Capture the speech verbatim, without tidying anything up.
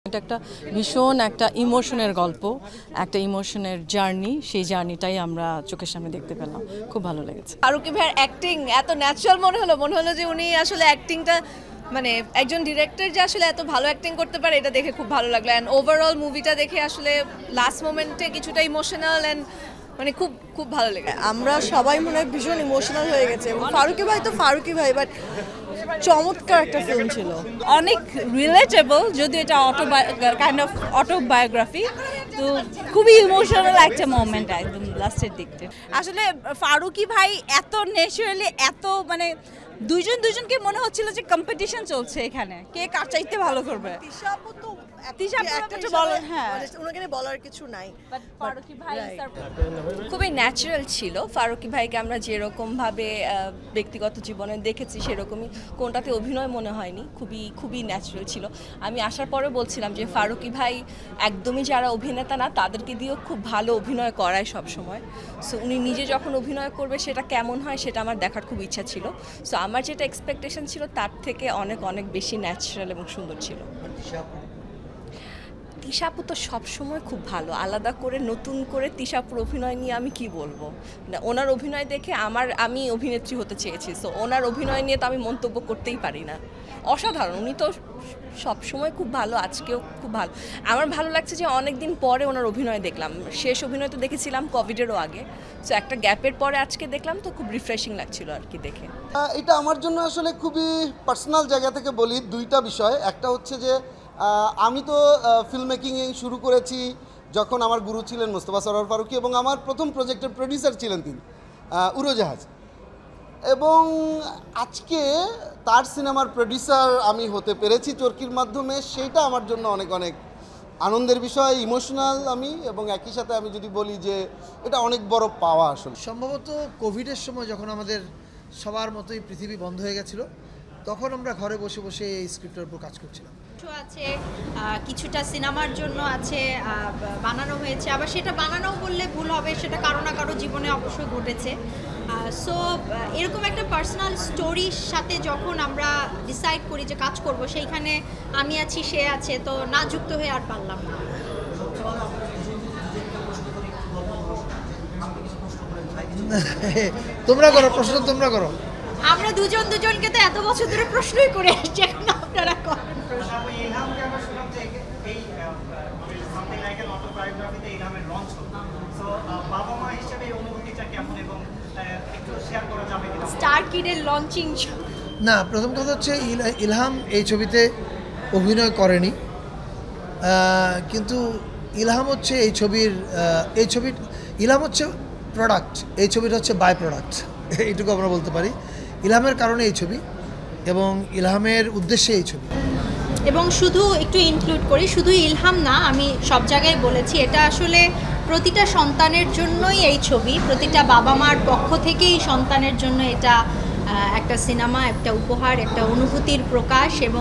এটা একটা ভীষণ একটা ইমোশনের গল্প, একটা ইমোশনের জার্নি, সেই জার্নিটাই আমরা চোখের সামনে দেখতে পেলাম, খুব ভালো লেগেছে। ফারুকি ভাইয়ের অ্যাক্টিং এত ন্যাচারাল মনে হলো মনে হলো যে উনি আসলে অ্যাক্টিংটা মানে একজন ডিরেক্টর যে আসলে এত ভালো অ্যাক্টিং করতে পারে এটা দেখে খুব ভালো লাগলো। অ্যান্ড ওভারঅল মুভিটা দেখে আসলে লাস্ট মোমেন্টে কিছুটা ইমোশনাল অ্যান্ড মানে খুব খুব ভালো লেগেছে। আমরা সবাই মনে হয় ভীষণ ইমোশনাল হয়ে গেছে এবং ফারুকি ভাই তো ফারুকি ভাই, বাট চমৎকার একটা ফিল্ম ছিল, অনেক রিলেটেবল, যদিও এটা অটো কাইন্ড অফ অটোবায়োগ্রাফি, তো খুবই ইমোশনাল একটা মোমেন্ট একদম লাস্টের দিকটা। আসলে ফারুকি ভাই এত ন্যাচারালি এত মানে দুইজন দুইজনকে মনে হচ্ছিল যে কম্পিটিশন চলছে এখানে, কে কার চাইতে ভালো করবে। তিশা আপু তো তিশা আপু একটা কিছু বলার, হ্যাঁ, ওনাকে বলার কিছু নাই, বাট ফারুকি ভাই খুবই ন্যাচারাল ছিল। ফারুকি ভাইকে আমরা যেরকমভাবে ব্যক্তিগত জীবনে দেখেছি সেরকমই কোনটাতে অভিনয় মনে হয়নি, খুবই খুবই ন্যাচারাল ছিল। আমি আসার পরে বলছিলাম যে ফারুকি ভাই একদমই যারা অভিনেতা না তাদেরকে দিয়েও খুব ভালো অভিনয় করায় সবসময়। সো উনি নিজে যখন অভিনয় করবে সেটা কেমন হয় সেটা আমার দেখার খুব ইচ্ছা ছিল। সো আমার যেটা এক্সপেকটেশন ছিল তার থেকে অনেক অনেক বেশি ন্যাচারাল এবং সুন্দর ছিল। তিশাপু তো সবসময় খুব ভালো, আলাদা করে নতুন করে তিশাপুর অভিনয় নিয়ে আমি কি বলবো, ওনার অভিনয় দেখে আমার আমি অভিনেত্রী হতে চেয়েছি। সো ওনার অভিনয় নিয়ে তো আমি মন্তব্য করতেই পারি না, অসাধারণ। উনি তো সবসময় খুব ভালো, আজকেও খুব ভালো। আমার ভালো লাগছে যে অনেক দিন পরে ওনার অভিনয় দেখলাম, শেষ অভিনয় তো দেখেছিলাম কোভিডেরও আগে, সো একটা গ্যাপের পরে আজকে দেখলাম তো খুব রিফ্রেশিং লাগছিল আর কি দেখে। এটা আমার জন্য আসলে খুবই পার্সোনাল জায়গা থেকে বলি দুইটা বিষয়। একটা হচ্ছে যে আমি তো ফিল্ম মেকিং শুরু করেছি যখন আমার গুরু ছিলেন মোস্তফা সরোয়ার ফারুকি, এবং আমার প্রথম প্রজেক্টের প্রডিউসার ছিলেন তিনি, উড়োজাহাজ। এবং আজকে তার সিনেমার প্রডিউসার আমি হতে পেরেছি চরকির মাধ্যমে, সেইটা আমার জন্য অনেক অনেক আনন্দের বিষয়, ইমোশনাল আমি। এবং একই সাথে আমি যদি বলি যে এটা অনেক বড় পাওয়া আসলে। সম্ভবত কোভিডের সময় যখন আমাদের সবার মতোই পৃথিবী বন্ধ হয়ে গেছিলো, তখন আমরা ঘরে বসে বসে এই স্ক্রিপ্টের উপর কাজ করছিলাম। আছে কিছুটা সিনেমার জন্য আছে বানানো হয়েছে, আবার সেটা বানানো বললে ভুল হবে, সেটা কারো না কারো জীবনে অবশ্যই ঘটেছে। সো এরকম একটা পার্সোনাল স্টোরির সাথে যখন আমরা ডিসাইড করি যে কাজ করব, সেইখানে আমি আছি, সে আছে, তো না যুক্ত হয়ে আর পারলাম না। তোমরা করো প্রশ্ন, তোমরা করো। আমরা দুজন দুজনকে তো এত বছর ধরে প্রশ্নই করে আসছি, এখন আপনারা করেন। স্টার কিডের লঞ্চিং না, প্রথম কথা হচ্ছে ইলহাম এই ছবিতে অভিনয় করেনি, কিন্তু ইলহাম হচ্ছে এই ছবির এই ছবির ইলহাম হচ্ছে প্রোডাক্ট, এই ছবিটা হচ্ছে বাই প্রোডাক্ট, এইটুকু আমরা বলতে পারি। ইলহামের কারণে এই ছবি এবং ইলহামের উদ্দেশ্যে এই ছবি। এবং শুধু একটু ইনক্লুড করি, শুধু ইলহাম না, আমি সব জায়গায় বলেছি এটা আসলে প্রতিটা সন্তানের জন্যই এই ছবি, প্রতিটা বাবা মার পক্ষ থেকেই সন্তানের জন্য এটা একটা সিনেমা, একটা উপহার, একটা অনুভূতির প্রকাশ। এবং